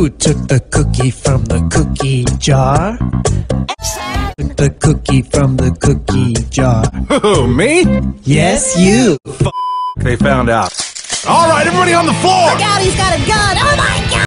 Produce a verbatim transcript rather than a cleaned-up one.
Who took the cookie from the cookie jar? Took the cookie from the cookie jar. Who, me? Yes, you. F they found out. All right, everybody on the floor! Look out, he's got a gun! Oh my God!